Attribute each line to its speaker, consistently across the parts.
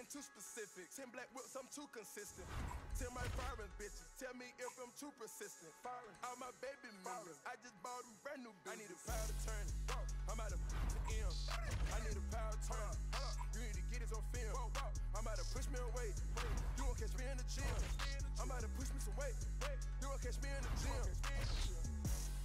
Speaker 1: getting too specific. 10 black whips, I'm too consistent. 10 my foreign bitches, tell me if I'm too persistent. All my baby members, I just bought them brand new bitches. I need a power to turn it. I'm out of to M. I need a power to turn it. You need to get this on film. I'm about to push me away. You won't catch me in the gym. I'm about to push me some weight. You won't catch me in the gym.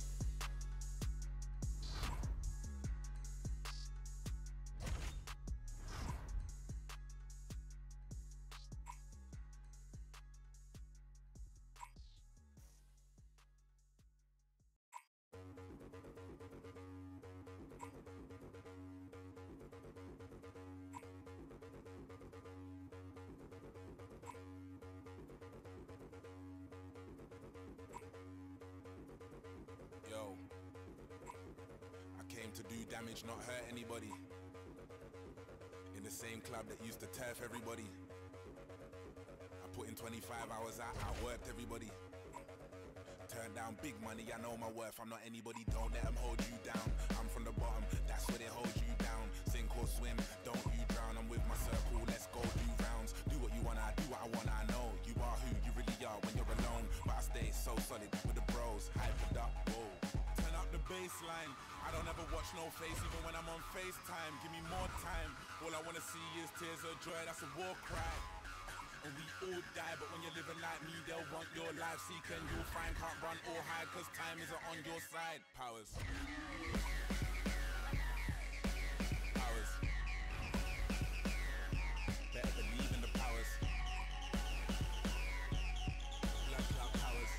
Speaker 2: Yo, I came to do damage, not hurt anybody. In the same club that used to turf everybody. I put in 25 hours out, I worked everybody. Turned down big money, I know my worth, I'm not anybody, don't let them hold you down. I'm from the bottom, that's where they hold you down. Sink or swim, don't you drown, I'm with my circle, let's go do rounds. Do what you want, I do what I want, I know. You are who you really are when you're alone. But I stay so solid with the bros, hyped up, whoa. Turn up the baseline, I don't ever watch no face, even when I'm on FaceTime. Give me more time, all I wanna see is tears of joy, that's a war cry. And we all die, but when you're living like me, they'll want your life. Seek and you'll find, can't run or hide, cause time isn't on your side. Powers. Powers. Better believe in the powers. Blood cloud powers.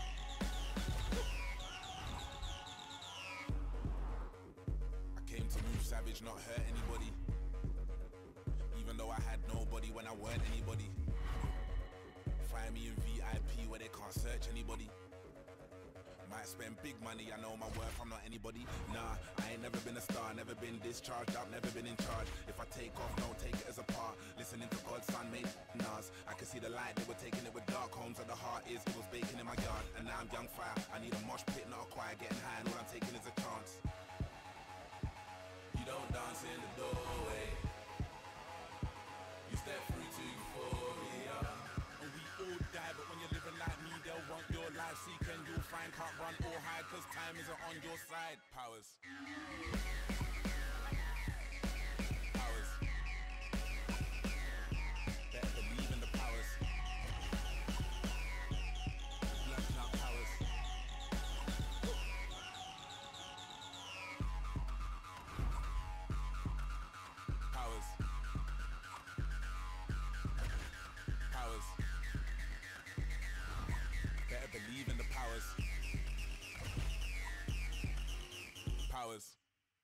Speaker 2: I came to move savage, not hurt anybody. Even though I had nobody when I weren't anybody. Find me in VIP where they can't search anybody. Might spend big money, I know my worth, I'm not anybody. Nah, I ain't never been a star, never been discharged, I've never been in charge. If I take off, don't take it as a part. Listening to God's son made Nas. I can see the light, they were taking it with dark homes where the heart is. It was baking in my yard, and now I'm young fire. I need a mosh pit, not a choir, getting high, and all I'm taking is a chance. You don't dance in the doorway, you step through to euphoria. And we all die, but when you're living like me, they'll want your life. Seek and you'll find, can't run or hide, cause time isn't on your side. Powers. Powers. Better believe in the powers. Blood clot powers. Powers. Powers. Better believe in the powers. Powers.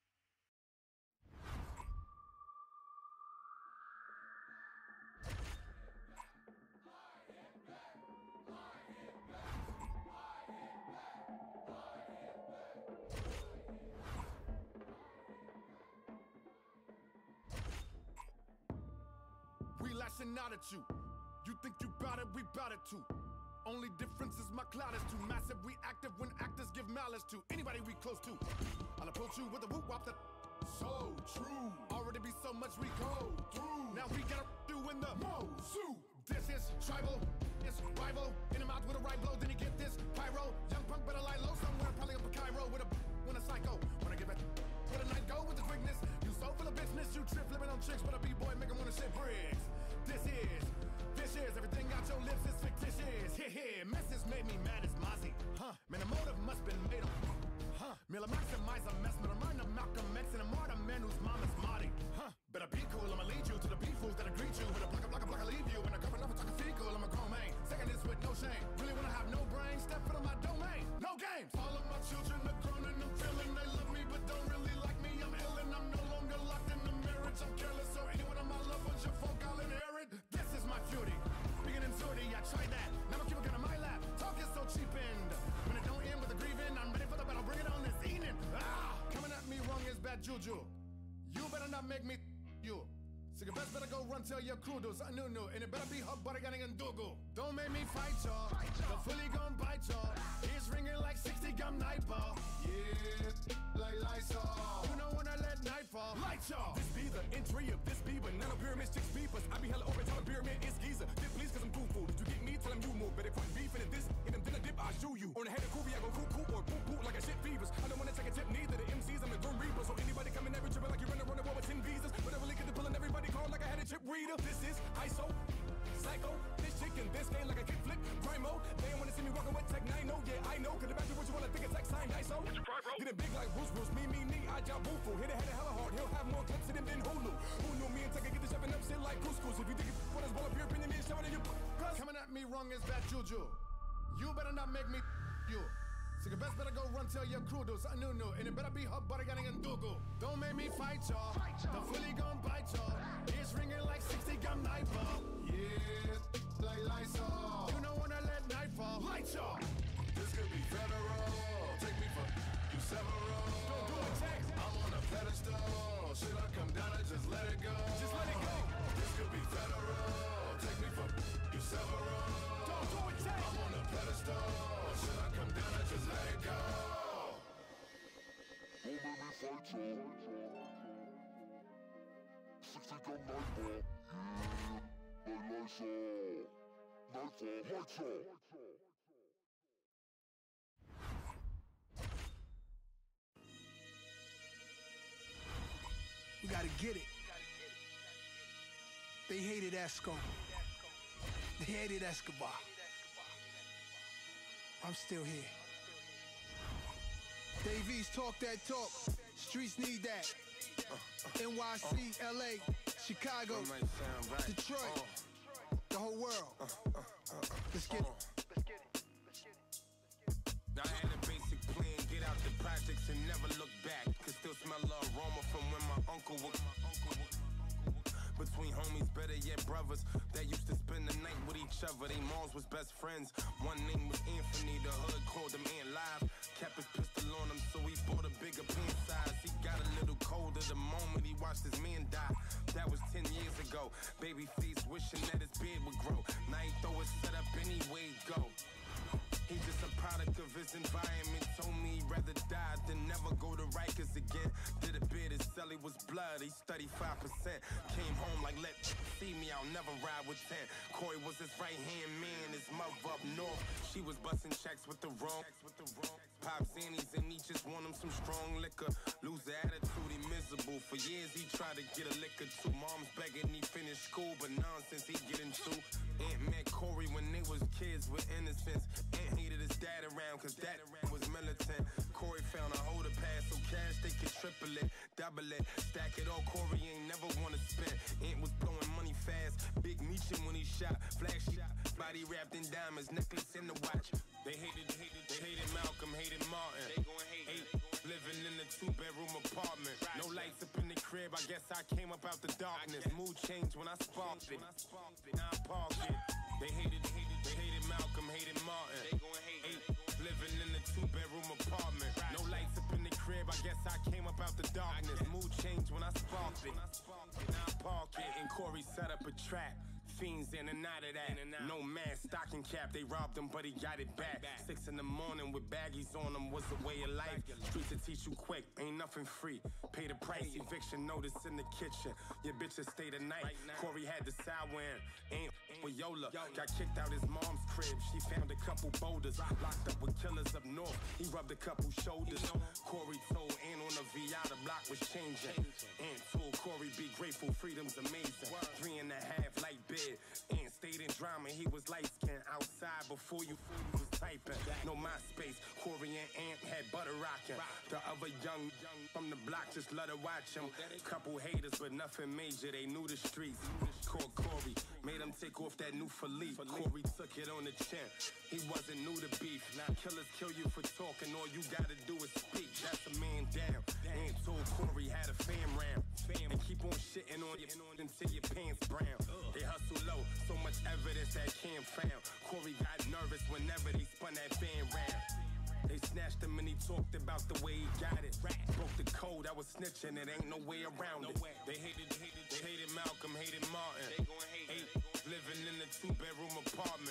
Speaker 3: We lashing out at you. You think you bout it, we bout it too. Only difference is my cloud is too massive. We active when actors give malice to anybody we close to. I'll approach you with a whoop wop that so true. Already be so much we go through. Now we gotta do in the Mosu. This is tribal, it's rival. In the mouth with a right blow, then you get this pyro. Young punk better lie low somewhere, probably up in Cairo with a psycho. Wanna give it with a night go with the quickness. You so full of business, you trip flipping on chicks, but a b-boy make 'em wanna shit bricks. This is vicious, everything out your lips is fictitious. Heh, messes made me mad as Mozzie. Man, the motive must been made up. Miller maximize a mess, but I'm running Malcolm X and a martyr man whose mom is Marty. Better be cool, I'ma lead you to the B-fools that'll greet you. With a block, I leave you. And a couple of talking fecal, I'm a grown man. Second this with no shame. Really wanna have no brain, step foot on my domain. No games. All of my children are grown and I'm feeling they love me, but don't really like me. I'm ill and I'm no longer locked in the marriage. I'm careless, so anyone of my loved ones, your folk, I'll inherit. This is my beauty. Beginning sorty, I tried that. Now I keep a gun on my lap. Talk is so cheap and when it don't end with a grieving, I'm ready for the battle, bring it on this evening. Coming at me wrong is bad juju. You better not make me you. So you best better go run tell your crew do something new. And it better be hot butter getting and dogo. Don't make me fight y'all. The fully gon' bite y'all. It's ringing like 60 gum night ball. Yeah, like Lysol. You know when I let night fall. Light y'all. This be the entry of this be banana pyramid 6 feet. reapers. I be hella open, tell a beer man it's geezer. Dip please cause I'm cool food. You get me, tell him you move. Better put beef in this, in them dinner dip, I shoot you. On the head of Kobe, I go cuckoo or poo-poo like a shit fevers. I don't wanna take a tip, neither the MCs, I'm a grim reaper. So anybody coming every tripping like you run a war with 10 visas. But I really get the pulling everybody call like I had a chip reader. This is ISO, psycho, this chicken, this game like a kickflip, crime mode. They don't wanna see me walking with Tech 9, no, yeah, I know. Cause the back what you wanna think it's Tech sign, ISO. Get it big like Bruce, me, I job boo-foo. Hit a head hella hard, he'll have more clips in him than Hulu. Who knew me and Tech get the shoving up shit like couscous. If you think it's what is ball up your opinion, then shove it in your cuz. Coming at me wrong is bad juju. You better not make me you. So you best better go run tell your crew do something new, and it better be hot butter getting and Dougal. Don't make me fight y'all. The fully gon' bite y'all. It's ringing like 60 gun nightfall. Yeah, like Lysol. You don't wanna let nightfall. Light y'all. This could be federal. Take me for you several. Don't do it, Tech. I'm on a pedestal. Should I come down and just let it go? Just let it go. This could be federal. Take me for you several. Don't do it, Tech. I'm on a pedestal. Should I come down and just let it go?
Speaker 4: Don't make me fight y'all. 60 gun nightfall. Yeah, like Lysol. Nightfall, lights y'all.
Speaker 5: We gotta get it. They hated Esco. They hated Escobar. I'm still here. Davies talk that talk. Streets need that. NYC, LA, Chicago, Detroit, the whole world. Let's get it.
Speaker 6: I had a basic plan, get out the projects and never look back. Could still smell the aroma from when my uncle was. Between homies, better yet brothers, that used to spend the night with each other. They moms was best friends. One name was Anthony, the hood called him Ant Live. Kept his pistol on him, so he bought a bigger pant size. He got a little colder the moment he watched his man die. That was 10 years ago. Babyface wishing that his beard would grow. Now he throw his set up anyway, go. He's just a product of his environment. Told me he'd rather die than never go to Rikers again. Did a bid, his celly was blood, he studied 5%. Came home like, let see me, I'll never ride with 10. Corey was his right-hand man, his mother up north. She was busting checks with the wrong. Pop Zannies and he just want him some strong liquor. Lose the attitude, he miserable. For years he tried to get a liquor too. Mom's begging he finished school, but nonsense he get into. Aunt met Corey when they was kids with innocence. Aunt hated his dad around cause that was militant. Corey found a holder pass so cash they could triple it, double it, stack it all. Corey ain't never wanna spend. Aunt was blowing money fast. Big Meechin when he shot, flash shot, body wrapped in diamonds, necklace in the watch. They hated Malcolm, hated Martin. They gon' hate. Living in a 2-bedroom apartment. No lights up in the crib, I guess I came up out the darkness. Mood changed when I sparked it. Now I park it. They hated Malcolm, hated Martin. They gon' hate. Living in a 2-bedroom apartment. No lights up in the crib, I guess I came up out the darkness. Mood changed when I sparked it. Now I park it and Corey set up a trap. Fiends in and out of that. No man, stocking cap, they robbed him, but he got it back. 6 in the morning with baggies on them was a way of life. Streets will teach you quick, ain't nothing free. Pay the price, eviction notice in the kitchen. Your bitches stay the night. Corey had the sour in. Ain't with Yola. Got kicked out his mom's crib. She found a couple boulders. Locked up with killers up north. He rubbed a couple shoulders. Corey told Aunt on the VI the block was changing. Aunt told Corey be grateful, freedom's amazing. 3.5 light bid. And stayed in drama, he was light-skinned outside before you was typing. No MySpace, Corey and Ant had butter rocking. The other young from the block just let her watch him. Couple haters, but nothing major, they knew the streets. Called Corey, made him take off that new Philippe. Corey took it on the chin, he wasn't new to beef. Now killers kill you for talking, all you gotta do is speak. That's a man down. Ant told Corey had a fam ram. And keep on shitting on you until your pants brown. They hustle low, so much evidence that Cam found. Corey got nervous whenever they spun that fan round. They snatched him and he talked about the way he got it. Broke the code, I was snitching, it ain't no way around it. They hated Malcolm, hated Martin. They gon' hate. Living in a 2-bedroom apartment. No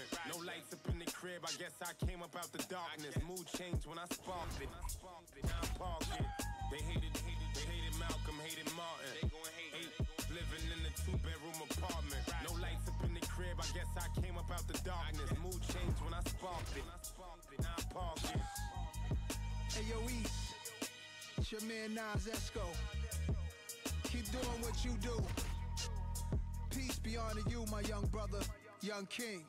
Speaker 6: lights up in the crib, I guess I came up out the darkness. Mood changed when I sparked it. Now I'm parking. They hated Malcolm, hated Martin. They gon' hate. Living in a 2-bedroom apartment. No lights up in the crib, I guess I came up out the darkness. Mood changed when I sparked it. Now I'm parking.
Speaker 5: Hey yo, East, it's your man Nas Esco. Keep doing what you do. Peace be unto you, my young brother, Young King.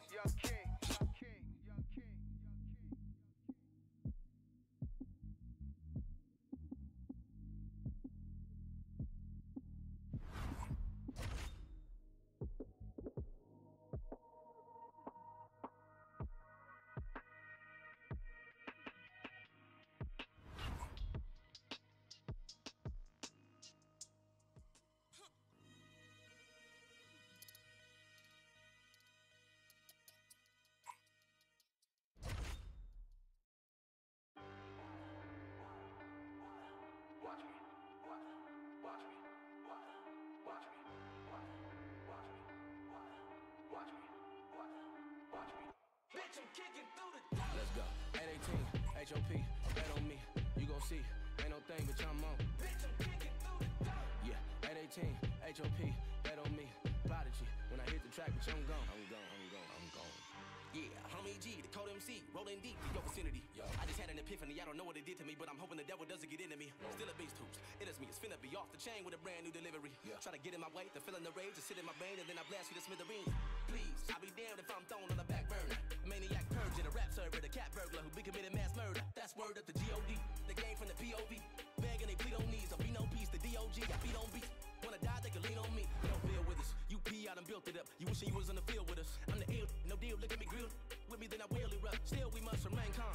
Speaker 7: Let's go. 818, HOP, bet on me. You gon' see, ain't no thing, but I'm on. Yeah, 818, HOP, bet on me. Prodigy, when I hit the track, bitch, I'm gone. I'm gone. Yeah, homie G, the code MC, rolling deep to your vicinity. Yo, I just had an epiphany, I don't know what it did to me, but I'm hoping the devil doesn't get into me. Still a beast hoops, it is me, it's finna be off the chain with a brand new delivery. Try to get in my way, the feeling the rage, to sit in my brain, and then I blast you to smithereens. Please, I'll be damned if I'm thrown on the back burner. Maniac purge in a rap server, the cat burglar who be committing mass murder. That's word up the G.O.D., the game from the P.O.V. Begging they plead on knees, I'll be no peace, the D.O.G. got beat on beat. Wanna die, they can lean on me. No bill with us. You pee, I done built it up. You wishing you was in the field with us. I'm the ill, no deal, look at me grill. With me, then I will erupt. Still, we must remain calm.